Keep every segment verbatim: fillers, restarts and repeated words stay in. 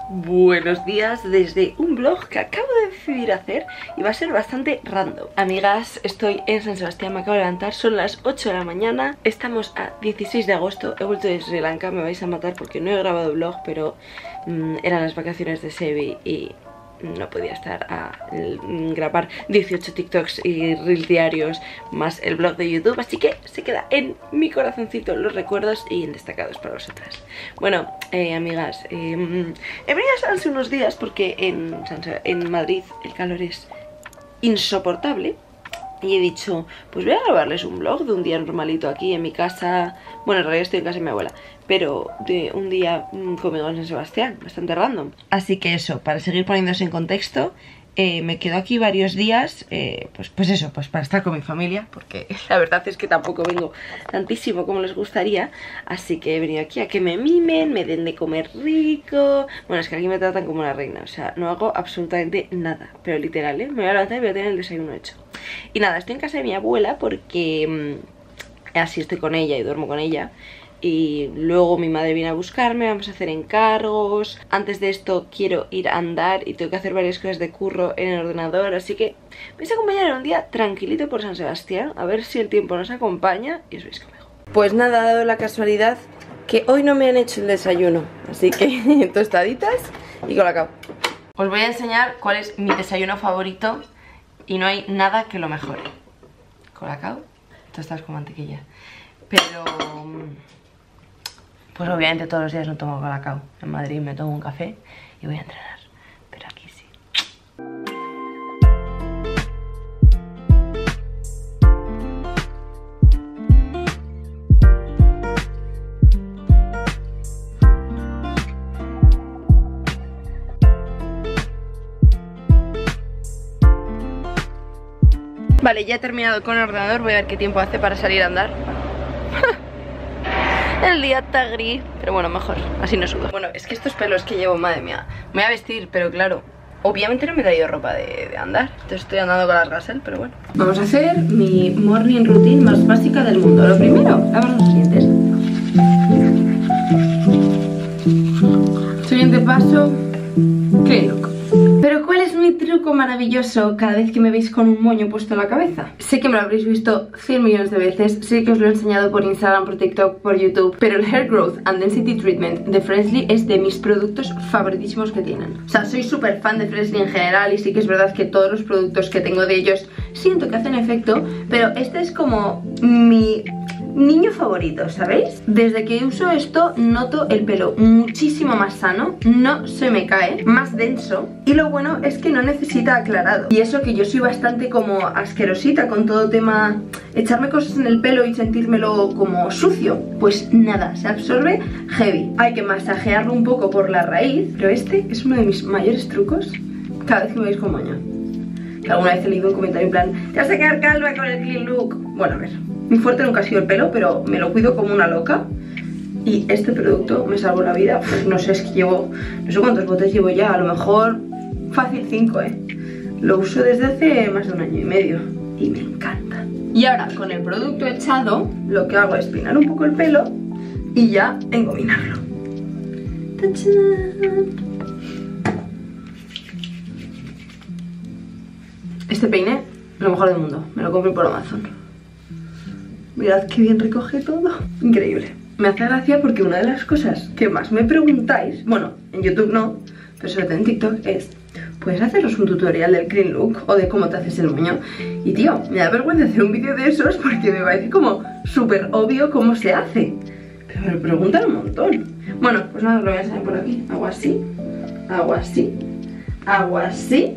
Buenos días desde un vlog que acabo de decidir hacer y va a ser bastante random. Amigas, estoy en San Sebastián, me acabo de levantar, son las ocho de la mañana. Estamos a dieciséis de agosto, he vuelto de Sri Lanka, me vais a matar porque no he grabado vlog, pero mmm, eran las vacaciones de Sebi y no podía estar a grabar dieciocho TikToks y reels diarios más el vlog de YouTube, así que se queda en mi corazoncito los recuerdos y en destacados para vosotras. Bueno, eh, amigas, eh, he venido hace unos días porque en, en Madrid el calor es insoportable y he dicho, pues voy a grabarles un vlog de un día normalito aquí en mi casa. Bueno, en realidad estoy en casa de mi abuela, pero de un día conmigo en San Sebastián, bastante random. Así que eso, para seguir poniéndose en contexto, eh, me quedo aquí varios días, eh, pues, pues eso, pues para estar con mi familia, porque la verdad es que tampoco vengo tantísimo como les gustaría. Así que he venido aquí a que me mimen, me den de comer rico. Bueno, es que aquí me tratan como una reina, o sea, no hago absolutamente nada, pero literal, ¿eh? Me voy a levantar y voy a tener el desayuno hecho. Y nada, estoy en casa de mi abuela porque mmm, así estoy con ella y duermo con ella. Y luego mi madre viene a buscarme, vamos a hacer encargos. Antes de esto quiero ir a andar y tengo que hacer varias cosas de curro en el ordenador. Así que me vais a acompañar en un día tranquilito por San Sebastián, a ver si el tiempo nos acompaña y os veis conmigo. Pues nada, ha dado la casualidad que hoy no me han hecho el desayuno, así que tostaditas y colacao. Os voy a enseñar cuál es mi desayuno favorito y no hay nada que lo mejore. Colacao, tostadas con mantequilla. Pero pues obviamente todos los días no tomo colacao. En Madrid me tomo un café y voy a entrenar, pero aquí sí. Vale, ya he terminado con el ordenador, voy a ver qué tiempo hace para salir a andar. El día está gris, pero bueno, mejor, así no sudo. Bueno, es que estos pelos que llevo, madre mía, me voy a vestir, pero claro, obviamente no me he traído ropa de, de andar. Entonces estoy andando con las Gasel, pero bueno. Vamos a hacer mi morning routine más básica del mundo. Lo primero, lavarnos los dientes. Siguiente paso, clean look. Pero ¿cuál es mi truco maravilloso cada vez que me veis con un moño puesto en la cabeza? Sé que me lo habréis visto cien millones de veces, sé que os lo he enseñado por Instagram, por TikTok, por YouTube, pero el Hair Growth and Density Treatment de Freshly es de mis productos favoritísimos que tienen. O sea, soy súper fan de Freshly en general y sí que es verdad que todos los productos que tengo de ellos siento que hacen efecto, pero este es como mi niño favorito, ¿sabéis? Desde que uso esto noto el pelo muchísimo más sano, no se me cae, más denso, y lo bueno es que no necesita aclarado. Y eso que yo soy bastante como asquerosita con todo tema echarme cosas en el pelo y sentírmelo como sucio, pues nada, se absorbe heavy. Hay que masajearlo un poco por la raíz, pero este es uno de mis mayores trucos cada vez que me veis con moño. Que alguna vez he leído un comentario en plan, te vas a quedar calva con el clean look. Bueno, a ver, mi fuerte nunca ha sido el pelo, pero me lo cuido como una loca. Y este producto me salvó la vida. Pues no sé, es que llevo, no sé cuántos botes llevo ya, a lo mejor fácil cinco, eh. Lo uso desde hace más de un año y medio y me encanta. Y ahora con el producto echado, lo que hago es peinar un poco el pelo y ya engominarlo. ¡Tachán! Este peine, lo mejor del mundo, me lo compré por Amazon. Mirad qué bien recoge todo, increíble. Me hace gracia porque una de las cosas que más me preguntáis, bueno, en YouTube no, pero sobre todo en TikTok, es ¿puedes haceros un tutorial del clean look o de cómo te haces el moño? Y tío, me da vergüenza hacer un vídeo de esos porque me parece como súper obvio cómo se hace, pero me lo preguntan un montón. Bueno, pues nada, lo voy a enseñar por aquí. Hago así, hago así, hago así.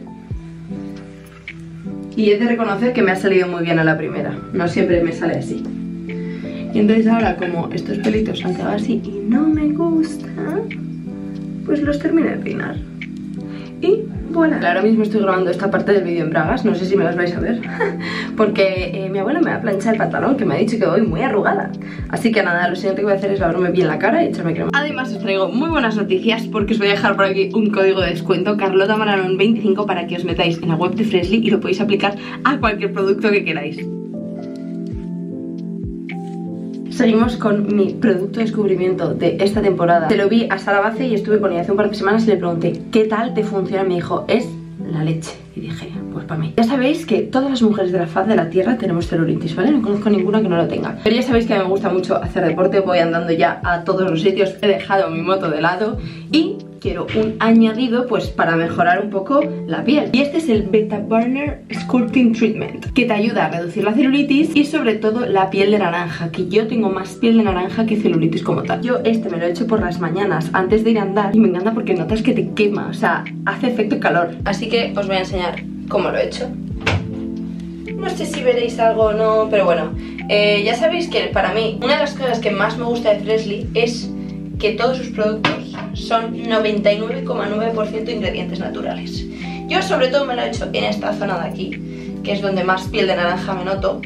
Y he de reconocer que me ha salido muy bien a la primera, no siempre me sale así. Y entonces ahora, como estos pelitos han quedado así y no me gusta, pues los terminé de peinar. Y voilà. Ahora mismo estoy grabando esta parte del vídeo en bragas, no sé si me las vais a ver, porque eh, mi abuela me va a planchar el pantalón, que me ha dicho que voy muy arrugada. Así que nada, lo siguiente que voy a hacer es lavarme bien la cara y echarme crema. Además os traigo muy buenas noticias porque os voy a dejar por aquí un código de descuento, Carlota Maranón veinticinco, para que os metáis en la web de Freshly y lo podéis aplicar a cualquier producto que queráis. Seguimos con mi producto descubrimiento de esta temporada. Se lo vi a Sara Bace y estuve con ella hace un par de semanas y le pregunté ¿qué tal te funciona? Me dijo, es la leche. Y dije, pues para mí. Ya sabéis que todas las mujeres de la faz de la tierra tenemos celulitis, ¿vale? No conozco ninguna que no lo tenga. Pero ya sabéis que a mí me gusta mucho hacer deporte. Voy andando ya a todos los sitios. He dejado mi moto de lado y quiero un añadido pues para mejorar un poco la piel. Y este es el Beta Burner Sculpting Treatment, que te ayuda a reducir la celulitis y sobre todo la piel de naranja, que yo tengo más piel de naranja que celulitis como tal. Yo este me lo he hecho por las mañanas antes de ir a andar y me encanta porque notas que te quema, o sea, hace efecto calor. Así que os voy a enseñar cómo lo he hecho. No sé si veréis algo o no, pero bueno, eh, ya sabéis que para mí una de las cosas que más me gusta de Freshly es que todos sus productos son noventa y nueve coma nueve por ciento ingredientes naturales. Yo sobre todo me lo he hecho en esta zona de aquí, que es donde más piel de naranja me noto.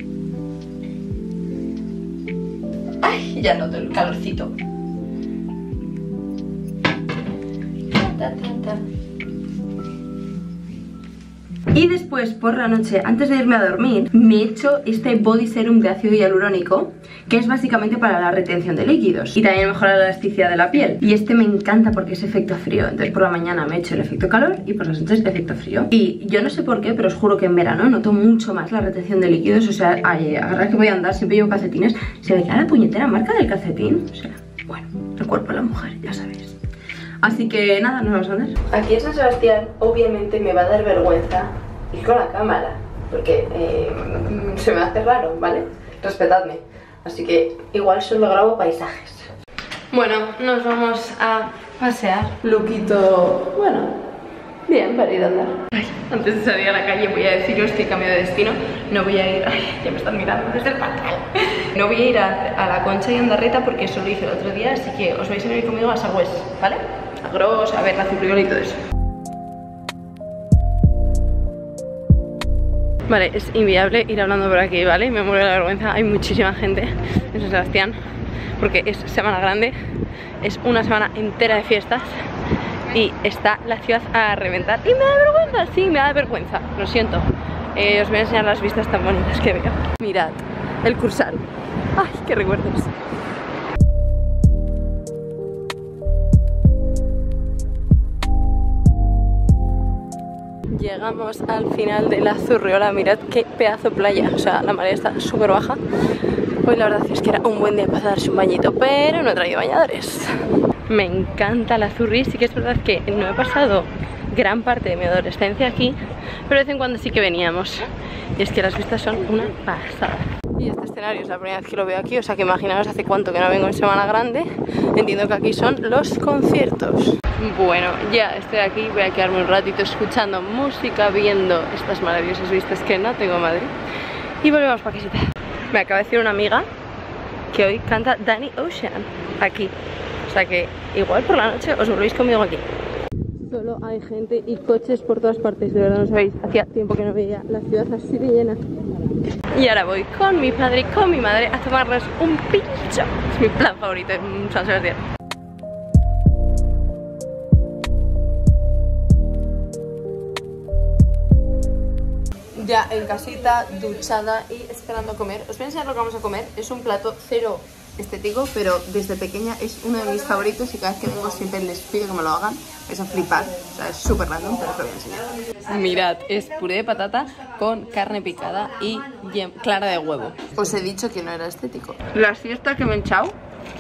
Ay, ya noto el calorcito. Ta, ta, ta. Y después por la noche, antes de irme a dormir, me he hecho este body serum de ácido hialurónico, que es básicamente para la retención de líquidos y también mejora la elasticidad de la piel. Y este me encanta porque es efecto frío. Entonces por la mañana me he hecho el efecto calor y por las noches el efecto frío. Y yo no sé por qué, pero os juro que en verano noto mucho más la retención de líquidos. O sea, ay, agarrar que voy a andar, siempre llevo calcetines, se me queda la puñetera marca del calcetín. O sea, bueno, el cuerpo de la mujer, ya sabéis. Así que nada, nos vamos a andar. Aquí en San Sebastián obviamente me va a dar vergüenza ir con la cámara, porque eh, se me hace raro, ¿vale? Respetadme. Así que igual solo grabo paisajes. Bueno, nos vamos a pasear. Luquito, bueno, bien para ir a andar. Ay, antes de salir a la calle voy a deciros que he cambiado de destino. No voy a ir, ay, ya me están mirando desde el pantalón. No voy a ir a, a la Concha y Andarreta porque eso lo hice el otro día, así que os vais a venir conmigo a Sagües, ¿vale? A Gros, a ver la Zubriola y todo eso. Vale, es inviable ir hablando por aquí, ¿vale? Me muero de la vergüenza, hay muchísima gente en San Sebastián porque es Semana Grande, es una semana entera de fiestas y está la ciudad a reventar. Y me da vergüenza, sí, me da vergüenza, lo siento. eh, Os voy a enseñar las vistas tan bonitas que veo. Mirad, el Cursal. Ay, qué recuerdos. Llegamos al final de la Zurriola, mirad qué pedazo playa, o sea, la marea está súper baja. Hoy la verdad es que era un buen día para darse un bañito, pero no he traído bañadores. Me encanta la Zurri, sí que es verdad que no he pasado gran parte de mi adolescencia aquí, pero de vez en cuando sí que veníamos. Y es que las vistas son una pasada. Y este escenario es la primera vez que lo veo aquí, o sea que imaginaos hace cuánto que no vengo en Semana Grande. Entiendo que aquí son los conciertos. Bueno, ya estoy aquí, voy a quedarme un ratito escuchando música, viendo estas maravillosas vistas que no tengo en Madrid. Y volvemos para casita. Me acaba de decir una amiga que hoy canta Danny Ocean aquí. O sea que igual por la noche os volvéis conmigo aquí. Solo hay gente y coches por todas partes, de verdad no sabéis. Hacía tiempo que no veía la ciudad así de llena. Y ahora voy con mi padre y con mi madre a tomarnos un pincho. Es mi plan favorito en San Sebastián. Ya en casita, duchada y esperando a comer. Os voy a enseñar lo que vamos a comer. Es un plato cero estético, pero desde pequeña es uno de mis favoritos y cada vez que vengo siempre les pido que me lo hagan. Es a flipar, o sea, es súper random, pero os lo voy a enseñar. Mirad, es puré de patata con carne picada y clara de huevo. Os he dicho que no era estético. La siesta que me he echado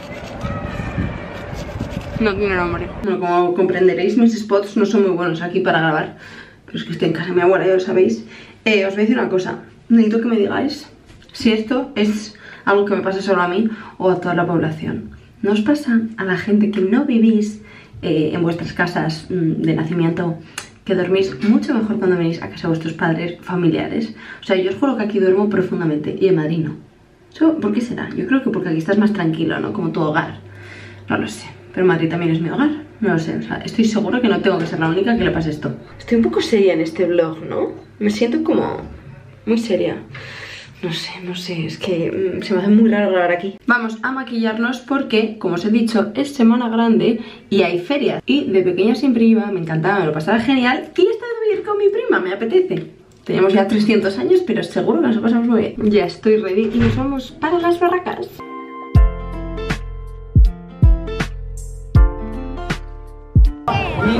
no tiene nombre. Bueno, como comprenderéis, mis spots no son muy buenos aquí para grabar, pero es que estoy en casa de mi abuela, ya lo sabéis. Eh, os voy a decir una cosa, necesito que me digáis si esto es algo que me pasa solo a mí o a toda la población. ¿No os pasa a la gente que no vivís eh, en vuestras casas mmm, de nacimiento, que dormís mucho mejor cuando venís a casa de vuestros padres familiares? O sea, yo os juro que aquí duermo profundamente y en Madrid no. ¿Eso por qué será? Yo creo que porque aquí estás más tranquilo, ¿no? Como tu hogar. No lo sé, pero Madrid también es mi hogar. No lo sé, o sea, estoy segura que no tengo que ser la única que le pase esto. Estoy un poco seria en este vlog, ¿no? Me siento como muy seria. No sé, no sé, es que mmm, se me hace muy raro grabar aquí. Vamos a maquillarnos porque, como os he dicho, es Semana Grande y hay ferias. Y de pequeña siempre iba, me encantaba, me lo pasaba genial. Y esta de vivir con mi prima, me apetece. Tenemos ya trescientos años, pero seguro que nos lo pasamos muy bien. Ya estoy ready y nos vamos para las barracas.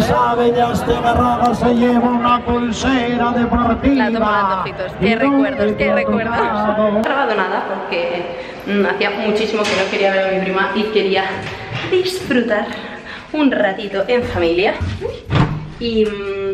Isabellas de Garraba se lleva una pulsera deportiva. La tomo dando ojitos. Qué recuerdos, qué recuerdos. No he grabado nada porque mmm, hacía muchísimo que no quería ver a mi prima y quería disfrutar un ratito en familia. Y... Mmm,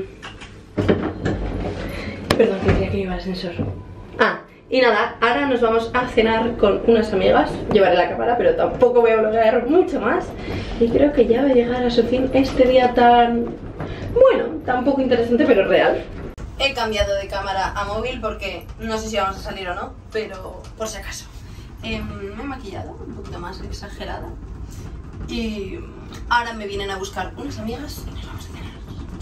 perdón, que quería que iba al ascensor. Ah, y nada, ahora nos vamos a cenar con unas amigas. Llevaré la cámara, pero tampoco voy a bloguear mucho más. Y creo que ya va a llegar a su fin este día tan... bueno, tan poco interesante, pero real. He cambiado de cámara a móvil porque no sé si vamos a salir o no, pero por si acaso. Eh, me he maquillado un poquito más exagerada. Y ahora me vienen a buscar unas amigas y nos vamos a cenar.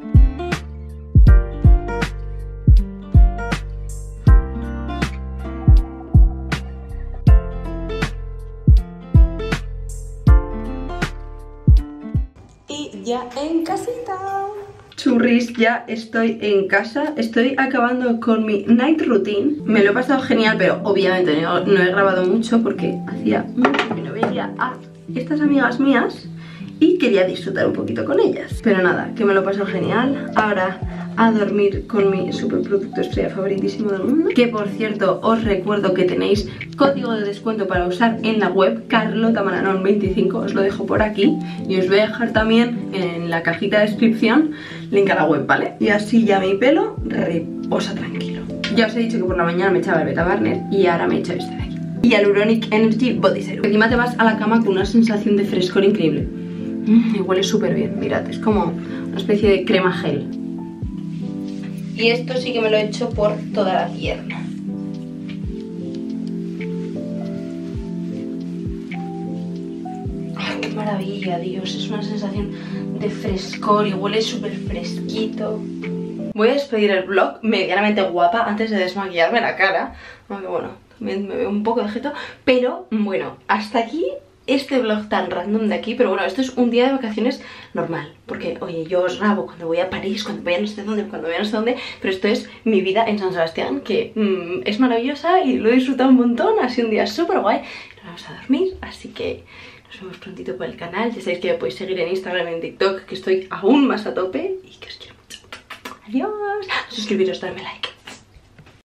Ya en casita. Churris, ya estoy en casa. Estoy acabando con mi night routine. Me lo he pasado genial, pero obviamente no, no he grabado mucho porque hacía mucho que no veía a estas amigas mías y quería disfrutar un poquito con ellas. Pero nada, que me lo he pasado genial. Ahora a dormir con mi super producto estrella favoritísimo del mundo, que por cierto os recuerdo que tenéis código de descuento para usar en la web, Carlota Maranón veinticinco, os lo dejo por aquí y os voy a dejar también en la cajita de descripción link a la web, ¿vale? Y así ya mi pelo reposa tranquilo. Ya os he dicho que por la mañana me echaba el Beta Barner y ahora me he hecho este de aquí y Hyaluronic Energy Body Serum. Encima te vas a la cama con una sensación de frescor increíble. Mm, y huele súper bien, mirad, es como una especie de crema gel. Y esto sí que me lo he hecho por toda la pierna. ¡Ay, qué maravilla, Dios! Es una sensación de frescor y huele súper fresquito. Voy a despedir el vlog medianamente guapa antes de desmaquillarme la cara. Aunque bueno, también me veo un poco de jeto. Pero bueno, hasta aquí este vlog tan random de aquí. Pero bueno, esto es un día de vacaciones normal, porque oye, yo os grabo cuando voy a París, cuando voy a no sé dónde, cuando voy a no sé dónde, pero esto es mi vida en San Sebastián, que mmm, es maravillosa y lo he disfrutado un montón. Ha sido un día súper guay. Nos vamos a dormir, así que nos vemos prontito por el canal. Ya sabéis que me podéis seguir en Instagram y en TikTok, que estoy aún más a tope y que os quiero mucho. Adiós. Suscribiros, darme like.